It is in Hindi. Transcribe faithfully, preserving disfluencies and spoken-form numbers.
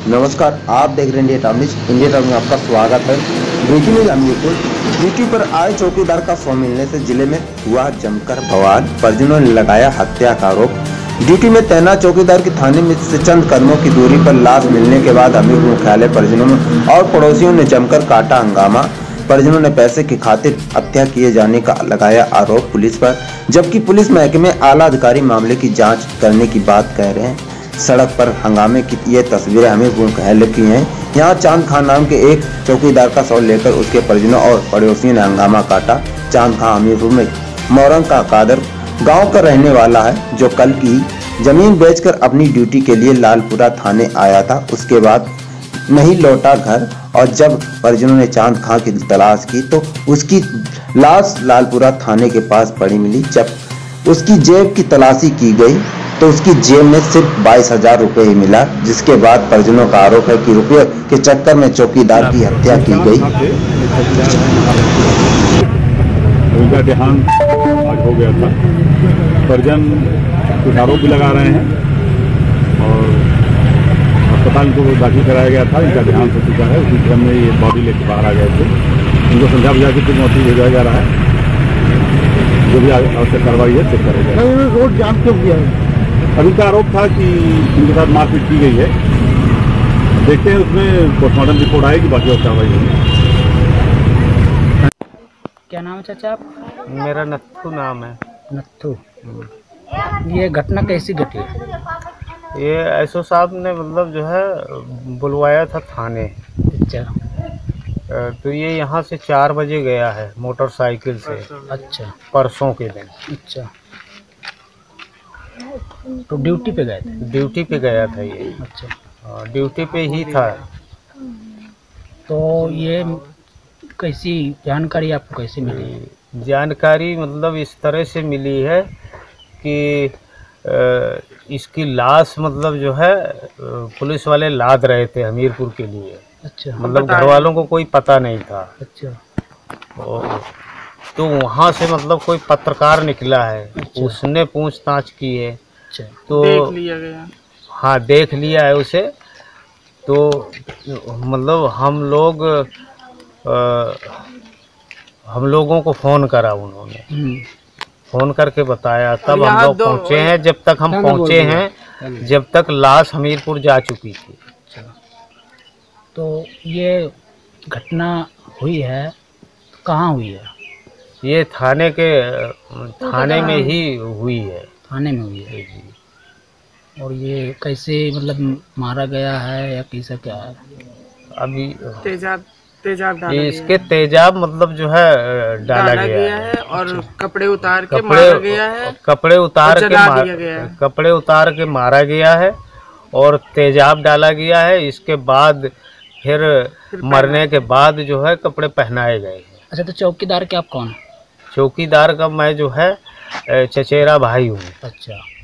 नमस्कार, आप देख रहे हैं India Time News. India Time में आपका स्वागत है। Breaking news Hamirpur. ड्यूटी पर आए चौकीदार का सौ मिलने से जिले में हुआ जमकर बवाल, परिजनों ने लगाया हत्या का आरोप। ड्यूटी में तैनात चौकीदार की थाने में से चंद कदमों की दूरी पर लाश मिलने के बाद हमीरपुर मुख्यालय परिजनों में और पड़ोसियों ने जमकर काटा हंगामा। परिजनों ने पैसे की खातिर हत्या किए जाने का लगाया आरोप पुलिस पर, जबकि पुलिस महकमे आला अधिकारी मामले की जांच करने की बात कह रहे हैं। सड़क पर हंगामे की ये तस्वीरें हमीरपुर मुख्यालय की हैं। यहाँ चांद खान नाम के एक चौकीदार का शव लेकर उसके परिजनों और पड़ोसियों ने हंगामा काटा। चांद खान हमीरपुर में मोरंग का कादर गांव का रहने वाला है, जो कल की जमीन बेचकर अपनी ड्यूटी के लिए लालपुरा थाने आया था। उसके बाद नहीं लौटा घर, और जब परिजनों ने चांद खान की तलाश की तो उसकी लाश लालपुरा थाने के पास पड़ी मिली। जब उसकी जेब की तलाशी की गई तो उसकी जेब में सिर्फ बाईस हजार रुपए ही मिला, जिसके बाद परिजनों का आरोप है कि रुपये के चक्कर में चौकीदार की हत्या की गई। उनका देहांत आज हो गया था। परिजन कुछ आरोप भी लगा रहे हैं और अस्पताल को दाखिल कराया गया था। इनका देहांत हो चुका है। उसी क्रम में ये बॉडी लेकर बाहर आ गए थे। इनको समझा बुझा के फिर नौकरी भेजा जा रहा है। जो भी आवश्यक कार्रवाई है चेक करेगा। रोड जाम क्यों किया है? अभी का आरोप था कि इनके साथ मारपीट की गई है। देखते हैं उसमें पोस्टमार्टम रिपोर्ट आएगी, बाकी और कार्रवाई होगी। क्या नाम है चाचा आप? मेरा नत्थू नाम है। नत्थू। ये घटना कैसी घटी? ये एसओ साहब ने मतलब जो है बुलवाया था थाने। अच्छा। तो ये यहाँ से चार बजे गया है मोटरसाइकिल से। अच्छा। परसों के दिन। अच्छा। तो ड्यूटी पे गए थे? ड्यूटी पे गया था ये। अच्छा। ड्यूटी पे ही था। तो ये कैसी जानकारी आपको कैसे मिली? जानकारी मतलब इस तरह से मिली है कि इसकी लाश मतलब जो है पुलिस वाले लाद रहे थे हमीरपुर के लिए। अच्छा। मतलब घर वालों को कोई पता नहीं था। अच्छा। तो वहाँ से मतलब कोई पत्रकार निकला है। अच्छा। उसने पूछताछ की है। अच्छा। तो देख लिया गया। हाँ, देख लिया है उसे। तो मतलब हम लोग आ, हम लोगों को फ़ोन करा उन्होंने। फ़ोन करके बताया, तब हम लोग पहुँचे हैं। जब तक हम पहुँचे हैं जब तक लाश हमीरपुर जा चुकी थी। अच्छा। तो ये घटना हुई है तो कहाँ हुई है? ये थाने के थाने में ही हुई है। थाने में हुई है जी। और ये कैसे मतलब मारा गया है या कैसा क्या है? अभी तेजाब तेजाब डाला इसके तेजाब मतलब जो है डाला, डाला गया, गया है और कपड़े उतार के मारा गया है। कपड़े उतार के मार, गया है। कपड़े उतार के मारा गया है और तेजाब डाला गया है। इसके बाद फिर, फिर मरने के बाद जो है कपड़े पहनाए गए हैं। अच्छा। तो चौकीदार के आप कौन? चौकीदार का मैं जो है चचेरा भाई हूँ। अच्छा।